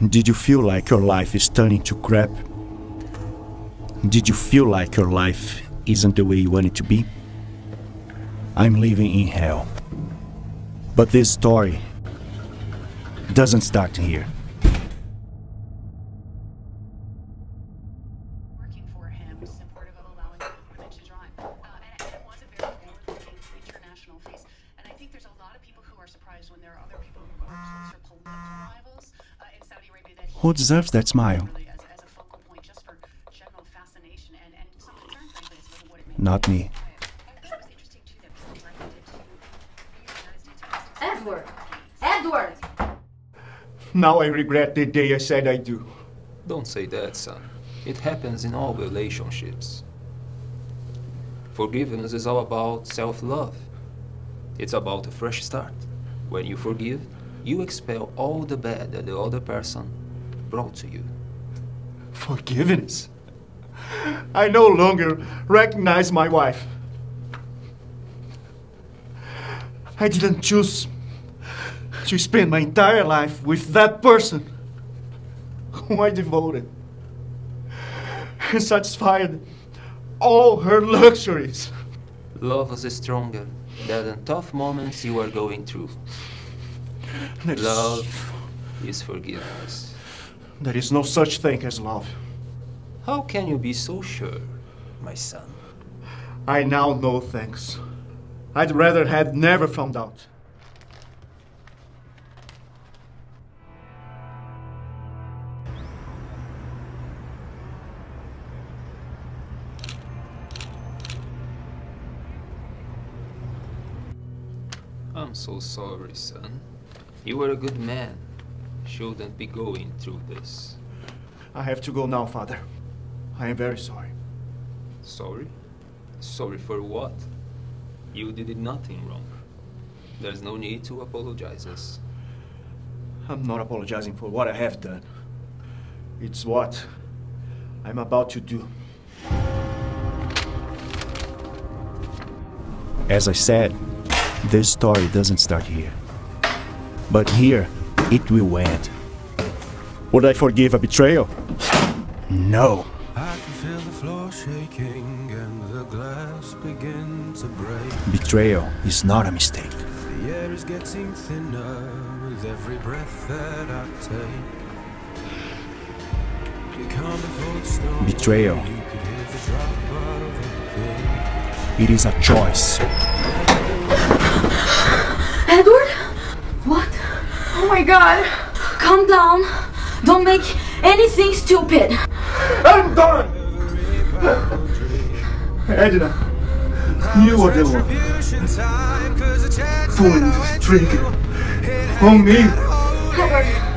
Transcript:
Did you feel like your life is turning to crap? Did you feel like your life isn't the way you want it to be? I'm living in hell. But this story doesn't start here. Working for him, supportive of allowing women to drive. And it was a very forward-looking international face. And I think there's a lot of people who are surprised when there are other people who are closer political rivals in Saudi Arabia that Who deserves that smile? as a focal point just for general fascination and some concern, frankly, as to what it means. Not me. Edward! Edward! Now I regret the day I said I do. Don't say that, son. It happens in all relationships. Forgiveness is all about self-love. It's about a fresh start. When you forgive, you expel all the bad that the other person brought to you. Forgiveness? I no longer recognize my wife. I didn't choose to spend my entire life with that person whom I devoted and satisfied all her luxuries. Love is stronger than the tough moments you are going through. Love is forgiveness. There is no such thing as love. How can you be so sure, my son? I now know things I'd rather had never found out. I'm so sorry, son. You were a good man. Shouldn't be going through this. I have to go now, Father. I am very sorry. Sorry? Sorry for what? You did nothing wrong. There's no need to apologize us. I'm not apologizing for what I have done. It's what I'm about to do. As I said, this story doesn't start here. But here, it will end. Would I forgive a betrayal? No. I can feel the floor shaking and the glass begin to break. Betrayal is not a mistake. The air is getting thinner with every breath that I take. You can't afford snow. Betrayal. You could hear the drop of a pin. It is a choice. Edward? What? Oh my god. Calm down. Don't make anything stupid. I'm done! Edna, you are the one pulling this trigger on me. Edward.